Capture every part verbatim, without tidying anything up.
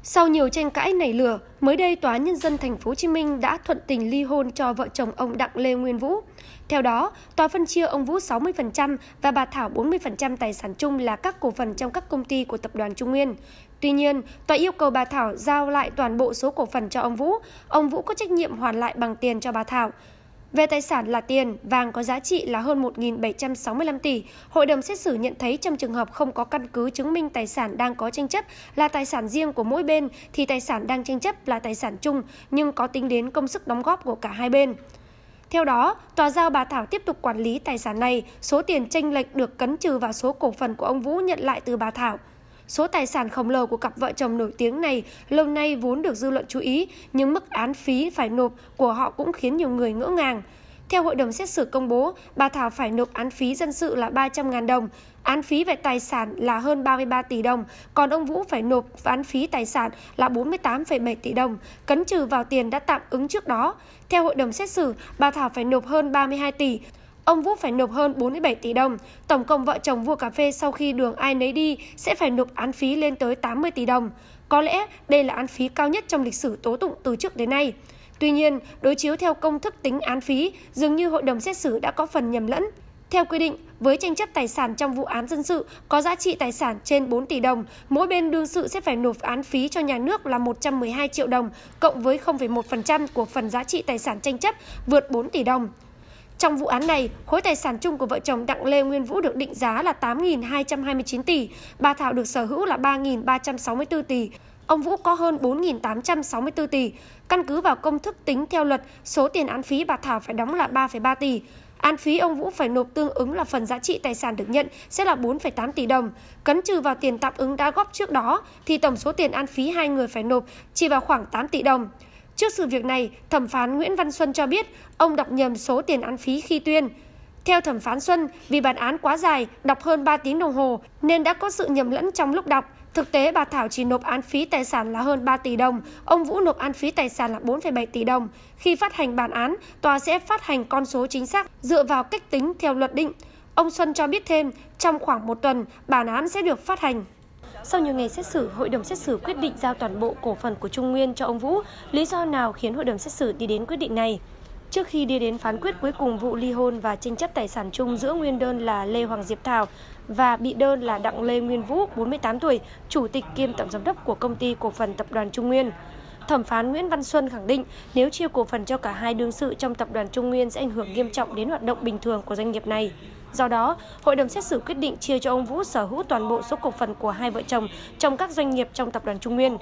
Sau nhiều tranh cãi nảy lửa, mới đây Tòa án Nhân dân Thành phố Hồ Chí Minh đã thuận tình ly hôn cho vợ chồng ông Đặng Lê Nguyên Vũ. Theo đó, tòa phân chia ông Vũ sáu mươi phần trăm và bà Thảo bốn mươi phần trăm tài sản chung là các cổ phần trong các công ty của Tập đoàn Trung Nguyên. Tuy nhiên, tòa yêu cầu bà Thảo giao lại toàn bộ số cổ phần cho ông Vũ. Ông Vũ có trách nhiệm hoàn lại bằng tiền cho bà Thảo. Về tài sản là tiền, vàng có giá trị là hơn một nghìn bảy trăm sáu mươi lăm tỷ, hội đồng xét xử nhận thấy trong trường hợp không có căn cứ chứng minh tài sản đang có tranh chấp là tài sản riêng của mỗi bên thì tài sản đang tranh chấp là tài sản chung nhưng có tính đến công sức đóng góp của cả hai bên. Theo đó, tòa giao bà Thảo tiếp tục quản lý tài sản này, số tiền chênh lệch được cấn trừ vào số cổ phần của ông Vũ nhận lại từ bà Thảo. Số tài sản khổng lồ của cặp vợ chồng nổi tiếng này lâu nay vốn được dư luận chú ý, nhưng mức án phí phải nộp của họ cũng khiến nhiều người ngỡ ngàng. Theo hội đồng xét xử công bố, bà Thảo phải nộp án phí dân sự là ba trăm nghìn đồng, án phí về tài sản là hơn ba mươi ba tỷ đồng, còn ông Vũ phải nộp án phí tài sản là bốn mươi tám phẩy bảy tỷ đồng, cấn trừ vào tiền đã tạm ứng trước đó. Theo hội đồng xét xử, bà Thảo phải nộp hơn ba mươi hai tỷ, ông Vũ phải nộp hơn bốn mươi bảy tỷ đồng. Tổng cộng vợ chồng vua cà phê sau khi đường ai nấy đi sẽ phải nộp án phí lên tới tám mươi tỷ đồng. Có lẽ đây là án phí cao nhất trong lịch sử tố tụng từ trước đến nay. Tuy nhiên, đối chiếu theo công thức tính án phí, dường như hội đồng xét xử đã có phần nhầm lẫn. Theo quy định, với tranh chấp tài sản trong vụ án dân sự có giá trị tài sản trên bốn tỷ đồng, mỗi bên đương sự sẽ phải nộp án phí cho nhà nước là một trăm mười hai triệu đồng, cộng với không phẩy một phần trăm của phần giá trị tài sản tranh chấp vượt bốn tỷ đồng. Trong vụ án này, khối tài sản chung của vợ chồng Đặng Lê Nguyên Vũ được định giá là tám nghìn hai trăm hai mươi chín tỷ, bà Thảo được sở hữu là ba nghìn ba trăm sáu mươi tư tỷ. Ông Vũ có hơn bốn nghìn tám trăm sáu mươi tư tỷ. Căn cứ vào công thức tính theo luật, số tiền án phí bà Thảo phải đóng là ba phẩy ba tỷ. Án phí ông Vũ phải nộp tương ứng là phần giá trị tài sản được nhận sẽ là bốn phẩy tám tỷ đồng. Cấn trừ vào tiền tạm ứng đã góp trước đó thì tổng số tiền án phí hai người phải nộp chỉ vào khoảng tám tỷ đồng. Trước sự việc này, thẩm phán Nguyễn Văn Xuân cho biết ông đọc nhầm số tiền án phí khi tuyên. Theo thẩm phán Xuân, vì bản án quá dài, đọc hơn ba tiếng đồng hồ nên đã có sự nhầm lẫn trong lúc đọc. Thực tế, bà Thảo chỉ nộp án phí tài sản là hơn ba tỷ đồng, ông Vũ nộp án phí tài sản là bốn phẩy bảy tỷ đồng. Khi phát hành bản án, tòa sẽ phát hành con số chính xác dựa vào cách tính theo luật định. Ông Xuân cho biết thêm, trong khoảng một tuần, bản án sẽ được phát hành. Sau nhiều ngày xét xử, hội đồng xét xử quyết định giao toàn bộ cổ phần của Trung Nguyên cho ông Vũ. Lý do nào khiến hội đồng xét xử đi đến quyết định này? Trước khi đi đến phán quyết cuối cùng vụ ly hôn và tranh chấp tài sản chung giữa nguyên đơn là Lê Hoàng Diệp Thảo và bị đơn là Đặng Lê Nguyên Vũ, bốn mươi tám tuổi, chủ tịch kiêm tổng giám đốc của công ty cổ phần Tập đoàn Trung Nguyên, thẩm phán Nguyễn Văn Xuân khẳng định nếu chia cổ phần cho cả hai đương sự trong Tập đoàn Trung Nguyên sẽ ảnh hưởng nghiêm trọng đến hoạt động bình thường của doanh nghiệp này. Do đó, hội đồng xét xử quyết định chia cho ông Vũ sở hữu toàn bộ số cổ phần của hai vợ chồng trong các doanh nghiệp trong Tập đoàn Trung Nguyên.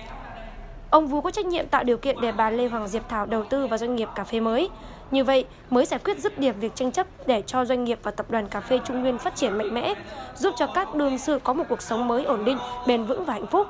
Ông Vũ có trách nhiệm tạo điều kiện để bà Lê Hoàng Diệp Thảo đầu tư vào doanh nghiệp cà phê mới. Như vậy, mới giải quyết dứt điểm việc tranh chấp để cho doanh nghiệp và Tập đoàn Cà phê Trung Nguyên phát triển mạnh mẽ, giúp cho các đương sự có một cuộc sống mới ổn định, bền vững và hạnh phúc.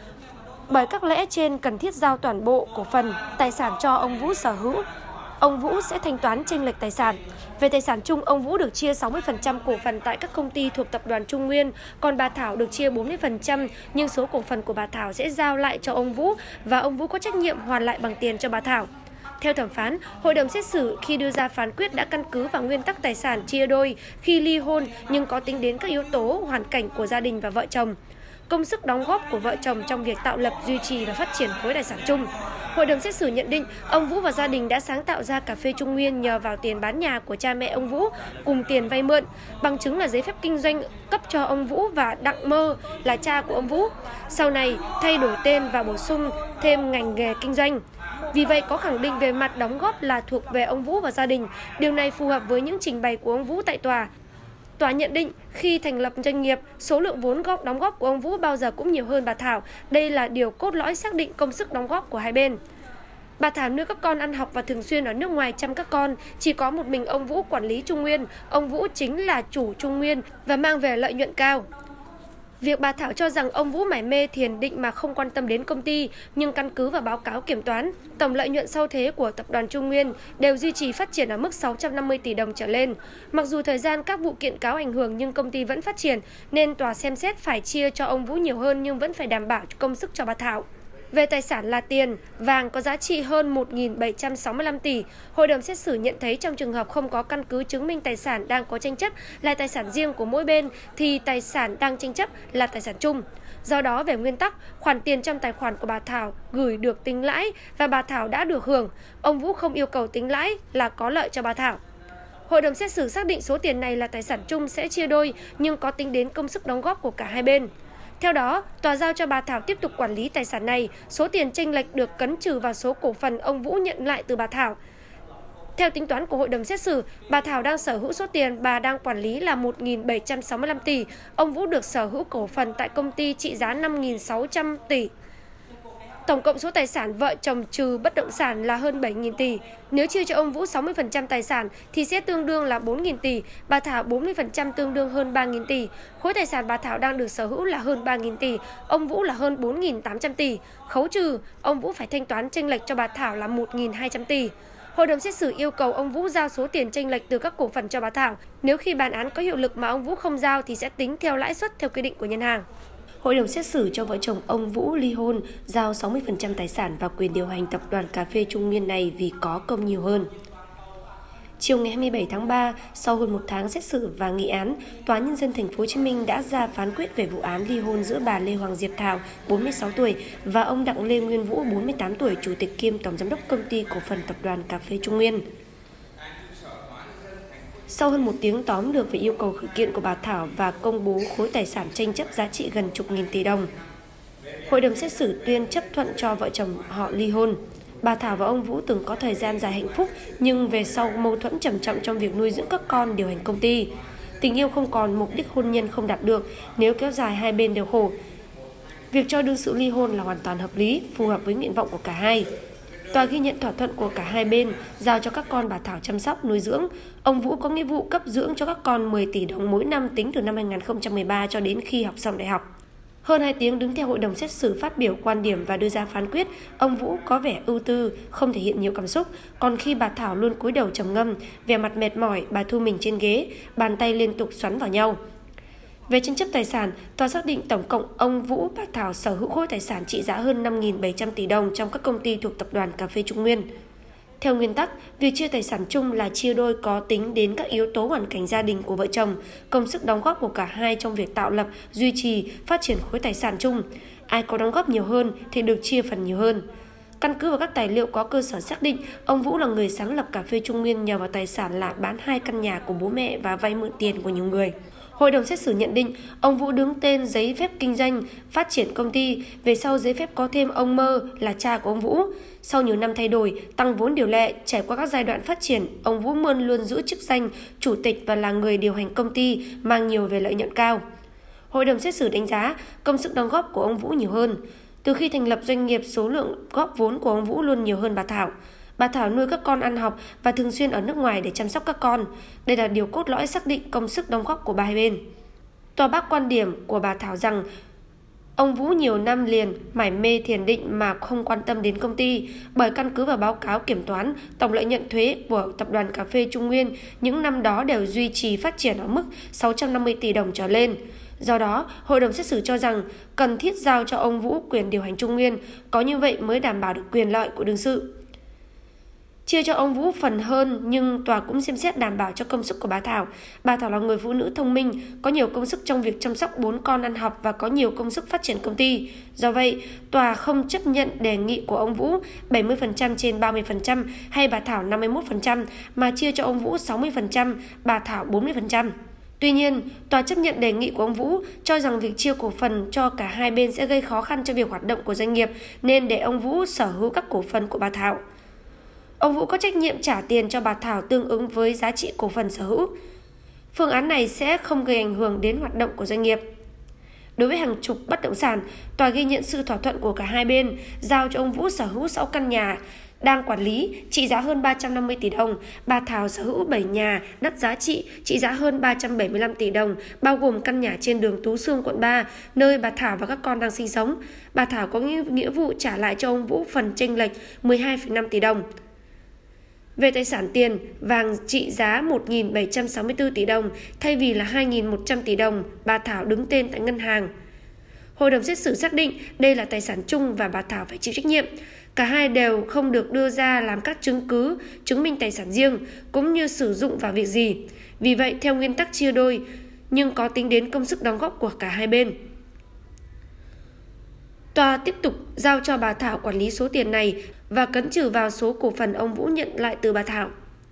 Bởi các lẽ trên cần thiết giao toàn bộ cổ phần, tài sản cho ông Vũ sở hữu, ông Vũ sẽ thanh toán chênh lệch tài sản. Về tài sản chung, ông Vũ được chia sáu mươi phần trăm cổ phần tại các công ty thuộc Tập đoàn Trung Nguyên, còn bà Thảo được chia bốn mươi phần trăm, nhưng số cổ phần của bà Thảo sẽ giao lại cho ông Vũ và ông Vũ có trách nhiệm hoàn lại bằng tiền cho bà Thảo. Theo thẩm phán, hội đồng xét xử khi đưa ra phán quyết đã căn cứ vào nguyên tắc tài sản chia đôi khi ly hôn nhưng có tính đến các yếu tố hoàn cảnh của gia đình và vợ chồng, công sức đóng góp của vợ chồng trong việc tạo lập, duy trì và phát triển khối tài sản chung. Hội đồng xét xử nhận định ông Vũ và gia đình đã sáng tạo ra cà phê Trung Nguyên nhờ vào tiền bán nhà của cha mẹ ông Vũ cùng tiền vay mượn, bằng chứng là giấy phép kinh doanh cấp cho ông Vũ và Đặng Mơ là cha của ông Vũ. Sau này thay đổi tên và bổ sung thêm ngành nghề kinh doanh. Vì vậy có khẳng định về mặt đóng góp là thuộc về ông Vũ và gia đình. Điều này phù hợp với những trình bày của ông Vũ tại tòa. Tòa nhận định khi thành lập doanh nghiệp, số lượng vốn góp đóng góp của ông Vũ bao giờ cũng nhiều hơn bà Thảo. Đây là điều cốt lõi xác định công sức đóng góp của hai bên. Bà Thảo nuôi các con ăn học và thường xuyên ở nước ngoài chăm các con. Chỉ có một mình ông Vũ quản lý Trung Nguyên. Ông Vũ chính là chủ Trung Nguyên và mang về lợi nhuận cao. Việc bà Thảo cho rằng ông Vũ mải mê thiền định mà không quan tâm đến công ty, nhưng căn cứ vào báo cáo kiểm toán, tổng lợi nhuận sau thuế của Tập đoàn Trung Nguyên đều duy trì phát triển ở mức sáu trăm năm mươi tỷ đồng trở lên. Mặc dù thời gian các vụ kiện cáo ảnh hưởng nhưng công ty vẫn phát triển, nên tòa xem xét phải chia cho ông Vũ nhiều hơn nhưng vẫn phải đảm bảo công sức cho bà Thảo. Về tài sản là tiền, vàng có giá trị hơn một nghìn bảy trăm sáu mươi lăm tỷ, hội đồng xét xử nhận thấy trong trường hợp không có căn cứ chứng minh tài sản đang có tranh chấp là tài sản riêng của mỗi bên thì tài sản đang tranh chấp là tài sản chung. Do đó, về nguyên tắc, khoản tiền trong tài khoản của bà Thảo gửi được tính lãi và bà Thảo đã được hưởng, ông Vũ không yêu cầu tính lãi là có lợi cho bà Thảo. Hội đồng xét xử xác định số tiền này là tài sản chung sẽ chia đôi nhưng có tính đến công sức đóng góp của cả hai bên. Theo đó, tòa giao cho bà Thảo tiếp tục quản lý tài sản này, số tiền chênh lệch được cấn trừ vào số cổ phần ông Vũ nhận lại từ bà Thảo. Theo tính toán của hội đồng xét xử, bà Thảo đang sở hữu số tiền bà đang quản lý là một nghìn bảy trăm sáu mươi lăm tỷ, ông Vũ được sở hữu cổ phần tại công ty trị giá năm nghìn sáu trăm tỷ. Tổng cộng số tài sản vợ chồng trừ bất động sản là hơn bảy nghìn tỷ. Nếu chia cho ông Vũ sáu mươi phần trăm tài sản thì sẽ tương đương là bốn nghìn tỷ, bà Thảo bốn mươi phần trăm tương đương hơn ba nghìn tỷ. Khối tài sản bà Thảo đang được sở hữu là hơn ba nghìn tỷ, ông Vũ là hơn bốn nghìn tám trăm tỷ. Khấu trừ, ông Vũ phải thanh toán chênh lệch cho bà Thảo là một nghìn hai trăm tỷ. Hội đồng xét xử yêu cầu ông Vũ giao số tiền chênh lệch từ các cổ phần cho bà Thảo. Nếu khi bản án có hiệu lực mà ông Vũ không giao thì sẽ tính theo lãi suất theo quy định của ngân hàng. Hội đồng xét xử cho vợ chồng ông Vũ ly hôn, giao sáu mươi phần trăm tài sản và quyền điều hành tập đoàn cà phê Trung Nguyên này vì có công nhiều hơn. Chiều ngày hai mươi bảy tháng ba, sau hơn một tháng xét xử và nghị án, Tòa Nhân dân Thành phố Hồ Chí Minh đã ra phán quyết về vụ án ly hôn giữa bà Lê Hoàng Diệp Thảo, bốn mươi sáu tuổi, và ông Đặng Lê Nguyên Vũ, bốn mươi tám tuổi, chủ tịch kiêm tổng giám đốc công ty cổ phần tập đoàn cà phê Trung Nguyên. Sau hơn một tiếng tóm lược về yêu cầu khởi kiện của bà Thảo và công bố khối tài sản tranh chấp giá trị gần chục nghìn tỷ đồng, hội đồng xét xử tuyên chấp thuận cho vợ chồng họ ly hôn. Bà Thảo và ông Vũ từng có thời gian dài hạnh phúc, nhưng về sau mâu thuẫn trầm trọng trong việc nuôi dưỡng các con, điều hành công ty. Tình yêu không còn, mục đích hôn nhân không đạt được, nếu kéo dài hai bên đều khổ. Việc cho đương sự ly hôn là hoàn toàn hợp lý, phù hợp với nguyện vọng của cả hai. Tòa ghi nhận thỏa thuận của cả hai bên, giao cho các con bà Thảo chăm sóc, nuôi dưỡng. Ông Vũ có nghĩa vụ cấp dưỡng cho các con mười tỷ đồng mỗi năm tính từ năm hai nghìn không trăm mười ba cho đến khi học xong đại học. Hơn hai tiếng đứng theo hội đồng xét xử phát biểu quan điểm và đưa ra phán quyết, ông Vũ có vẻ ưu tư, không thể hiện nhiều cảm xúc, còn khi bà Thảo luôn cúi đầu trầm ngâm, vẻ mặt mệt mỏi, bà thu mình trên ghế, bàn tay liên tục xoắn vào nhau. Về tranh chấp tài sản, tòa xác định tổng cộng ông Vũ, bà Thảo sở hữu khối tài sản trị giá hơn năm nghìn bảy trăm tỷ đồng trong các công ty thuộc tập đoàn cà phê Trung Nguyên. Theo nguyên tắc, việc chia tài sản chung là chia đôi có tính đến các yếu tố hoàn cảnh gia đình của vợ chồng, công sức đóng góp của cả hai trong việc tạo lập, duy trì, phát triển khối tài sản chung. Ai có đóng góp nhiều hơn thì được chia phần nhiều hơn. Căn cứ vào các tài liệu có cơ sở xác định, ông Vũ là người sáng lập cà phê Trung Nguyên nhờ vào tài sản là bán hai căn nhà của bố mẹ và vay mượn tiền của nhiều người. Hội đồng xét xử nhận định ông Vũ đứng tên giấy phép kinh doanh, phát triển công ty, về sau giấy phép có thêm ông Mơ là cha của ông Vũ. Sau nhiều năm thay đổi, tăng vốn điều lệ, trải qua các giai đoạn phát triển, ông Vũ Mơn luôn giữ chức danh chủ tịch và là người điều hành công ty, mang nhiều về lợi nhuận cao. Hội đồng xét xử đánh giá công sức đóng góp của ông Vũ nhiều hơn. Từ khi thành lập doanh nghiệp, số lượng góp vốn của ông Vũ luôn nhiều hơn bà Thảo. Bà Thảo nuôi các con ăn học và thường xuyên ở nước ngoài để chăm sóc các con. Đây là điều cốt lõi xác định công sức đóng góp của hai bên. Tòa bác quan điểm của bà Thảo rằng ông Vũ nhiều năm liền mải mê thiền định mà không quan tâm đến công ty, bởi căn cứ vào báo cáo kiểm toán, tổng lợi nhuận thuế của tập đoàn cà phê Trung Nguyên những năm đó đều duy trì phát triển ở mức sáu trăm năm mươi tỷ đồng trở lên. Do đó, hội đồng xét xử cho rằng cần thiết giao cho ông Vũ quyền điều hành Trung Nguyên, có như vậy mới đảm bảo được quyền lợi của đương sự. Chia cho ông Vũ phần hơn nhưng tòa cũng xem xét đảm bảo cho công sức của bà Thảo. Bà Thảo là người phụ nữ thông minh, có nhiều công sức trong việc chăm sóc bốn con ăn học và có nhiều công sức phát triển công ty. Do vậy, tòa không chấp nhận đề nghị của ông Vũ bảy mươi phần trăm trên ba mươi phần trăm hay bà Thảo năm mươi mốt phần trăm mà chia cho ông Vũ sáu mươi phần trăm, bà Thảo bốn mươi phần trăm. Tuy nhiên, tòa chấp nhận đề nghị của ông Vũ, cho rằng việc chia cổ phần cho cả hai bên sẽ gây khó khăn cho việc hoạt động của doanh nghiệp nên để ông Vũ sở hữu các cổ phần của bà Thảo. Ông Vũ có trách nhiệm trả tiền cho bà Thảo tương ứng với giá trị cổ phần sở hữu. Phương án này sẽ không gây ảnh hưởng đến hoạt động của doanh nghiệp. Đối với hàng chục bất động sản, tòa ghi nhận sự thỏa thuận của cả hai bên, giao cho ông Vũ sở hữu sáu căn nhà đang quản lý trị giá hơn ba trăm năm mươi tỷ đồng, bà Thảo sở hữu bảy nhà đất giá trị trị giá hơn ba trăm bảy mươi lăm tỷ đồng, bao gồm căn nhà trên đường Tú Xương, quận ba, nơi bà Thảo và các con đang sinh sống. Bà Thảo có nghĩa vụ trả lại cho ông Vũ phần chênh lệch mười hai phẩy năm tỷ đồng. Về tài sản tiền, vàng trị giá một nghìn bảy trăm sáu mươi tư tỷ đồng thay vì là hai nghìn một trăm tỷ đồng, bà Thảo đứng tên tại ngân hàng. Hội đồng xét xử xác định đây là tài sản chung và bà Thảo phải chịu trách nhiệm. Cả hai đều không được đưa ra làm các chứng cứ chứng minh tài sản riêng cũng như sử dụng vào việc gì. Vì vậy, theo nguyên tắc chia đôi, nhưng có tính đến công sức đóng góp của cả hai bên. Tòa tiếp tục giao cho bà Thảo quản lý số tiền này và cấn trừ vào số cổ phần ông Vũ nhận lại từ bà Thảo.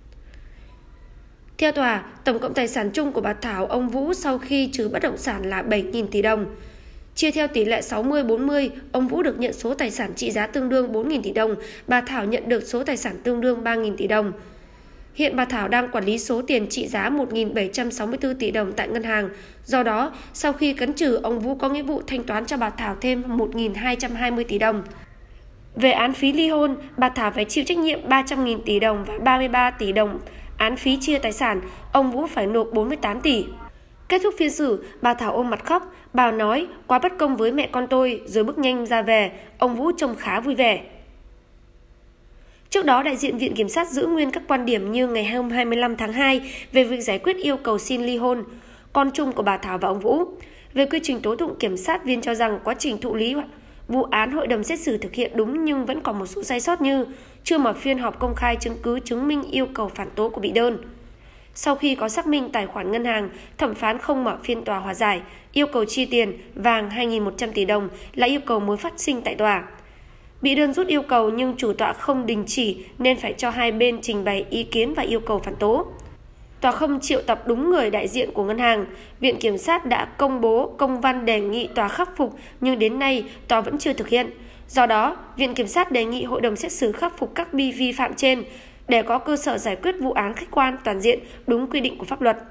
Theo tòa, tổng cộng tài sản chung của bà Thảo, ông Vũ sau khi trừ bất động sản là bảy nghìn tỷ đồng. Chia theo tỷ lệ sáu mươi bốn mươi, ông Vũ được nhận số tài sản trị giá tương đương bốn nghìn tỷ đồng, bà Thảo nhận được số tài sản tương đương ba nghìn tỷ đồng. Hiện bà Thảo đang quản lý số tiền trị giá một nghìn bảy trăm sáu mươi tư tỷ đồng tại ngân hàng. Do đó, sau khi cấn trừ, ông Vũ có nghĩa vụ thanh toán cho bà Thảo thêm một nghìn hai trăm hai mươi tỷ đồng. Về án phí ly hôn, bà Thảo phải chịu trách nhiệm ba trăm nghìn tỷ đồng và ba mươi ba tỷ đồng. Án phí chia tài sản, ông Vũ phải nộp bốn mươi tám tỷ. Kết thúc phiên xử, bà Thảo ôm mặt khóc, bà nói quá bất công với mẹ con tôi rồi bước nhanh ra về. Ông Vũ trông khá vui vẻ. Trước đó, đại diện Viện Kiểm sát giữ nguyên các quan điểm như ngày hôm hai mươi lăm tháng hai về việc giải quyết yêu cầu xin ly hôn con chung của bà Thảo và ông Vũ. Về quy trình tố tụng, kiểm sát viên cho rằng quá trình thụ lý vụ án hội đồng xét xử thực hiện đúng nhưng vẫn còn một số sai sót như chưa mở phiên họp công khai chứng cứ chứng minh yêu cầu phản tố của bị đơn. Sau khi có xác minh tài khoản ngân hàng, thẩm phán không mở phiên tòa hòa giải, yêu cầu chi tiền vàng hai nghìn một trăm tỷ đồng là yêu cầu mới phát sinh tại tòa. Bị đơn rút yêu cầu nhưng chủ tọa không đình chỉ nên phải cho hai bên trình bày ý kiến và yêu cầu phản tố. Tòa không triệu tập đúng người đại diện của ngân hàng. Viện Kiểm sát đã công bố công văn đề nghị tòa khắc phục nhưng đến nay tòa vẫn chưa thực hiện. Do đó, Viện Kiểm sát đề nghị hội đồng xét xử khắc phục các vi phạm trên để có cơ sở giải quyết vụ án khách quan, toàn diện, đúng quy định của pháp luật.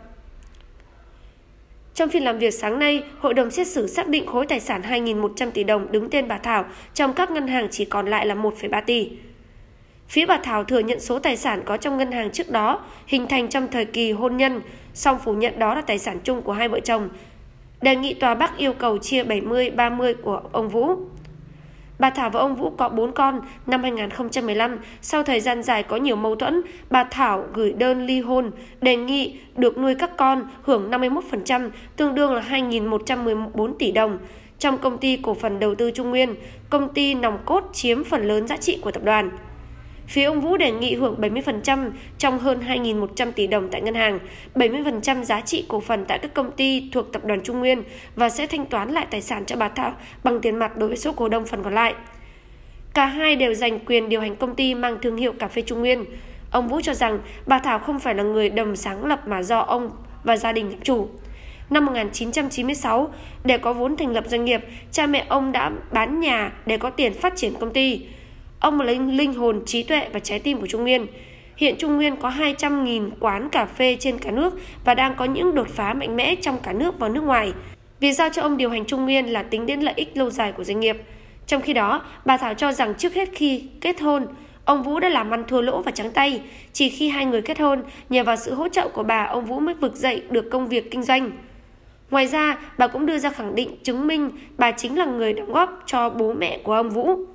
Trong phiên làm việc sáng nay, hội đồng xét xử xác định khối tài sản hai nghìn một trăm tỷ đồng đứng tên bà Thảo trong các ngân hàng chỉ còn lại là một phẩy ba tỷ. Phía bà Thảo thừa nhận số tài sản có trong ngân hàng trước đó hình thành trong thời kỳ hôn nhân, song phủ nhận đó là tài sản chung của hai vợ chồng. Đề nghị tòa Bắc yêu cầu chia bảy mươi ba mươi của ông Vũ. Bà Thảo và ông Vũ có bốn con. Năm hai nghìn không trăm mười lăm, sau thời gian dài có nhiều mâu thuẫn, bà Thảo gửi đơn ly hôn, đề nghị được nuôi các con, hưởng năm mươi mốt phần trăm, tương đương là hai nghìn một trăm mười bốn tỷ đồng. Trong công ty cổ phần đầu tư Trung Nguyên, công ty nòng cốt chiếm phần lớn giá trị của tập đoàn. Phía ông Vũ đề nghị hưởng bảy mươi phần trăm trong hơn hai nghìn một trăm tỷ đồng tại ngân hàng, bảy mươi phần trăm giá trị cổ phần tại các công ty thuộc tập đoàn Trung Nguyên và sẽ thanh toán lại tài sản cho bà Thảo bằng tiền mặt đối với số cổ đông phần còn lại. Cả hai đều giành quyền điều hành công ty mang thương hiệu cà phê Trung Nguyên. Ông Vũ cho rằng bà Thảo không phải là người đồng sáng lập mà do ông và gia đình làm chủ. Năm một nghìn chín trăm chín mươi sáu, để có vốn thành lập doanh nghiệp, cha mẹ ông đã bán nhà để có tiền phát triển công ty. Ông là linh hồn, trí tuệ và trái tim của Trung Nguyên. Hiện Trung Nguyên có hai trăm nghìn quán cà phê trên cả nước và đang có những đột phá mạnh mẽ trong cả nước và nước ngoài. Việc giao cho ông điều hành Trung Nguyên là tính đến lợi ích lâu dài của doanh nghiệp. Trong khi đó, bà Thảo cho rằng trước hết khi kết hôn, ông Vũ đã làm ăn thua lỗ và trắng tay. Chỉ khi hai người kết hôn, nhờ vào sự hỗ trợ của bà, ông Vũ mới vực dậy được công việc kinh doanh. Ngoài ra, bà cũng đưa ra khẳng định chứng minh bà chính là người đóng góp cho bố mẹ của ông Vũ.